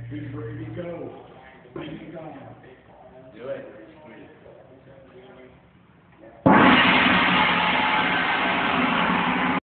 Big Brady, go. Bring it on. Do it.